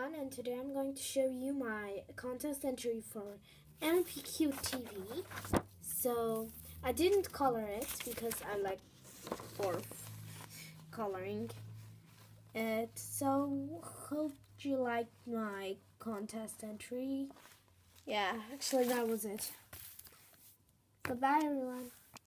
everyone, and today I'm going to show you my contest entry for NPQ TV. So I didn't color it because I like coloring it. So hope you liked my contest entry. Yeah, actually that was it. Goodbye everyone.